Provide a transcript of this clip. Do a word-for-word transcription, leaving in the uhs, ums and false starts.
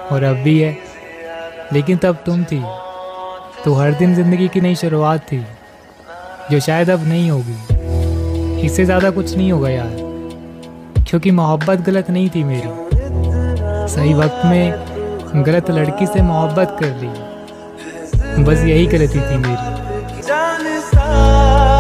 और अब भी है, लेकिन तब तुम थी। तो हर दिन ज़िंदगी की नई शुरुआत थी, जो शायद अब नहीं होगी। इससे ज़्यादा कुछ नहीं होगा यार, क्योंकि मोहब्बत गलत नहीं थी मेरी। सही वक्त में गलत लड़की से मोहब्बत कर ली, बस यही गलती थी मेरी।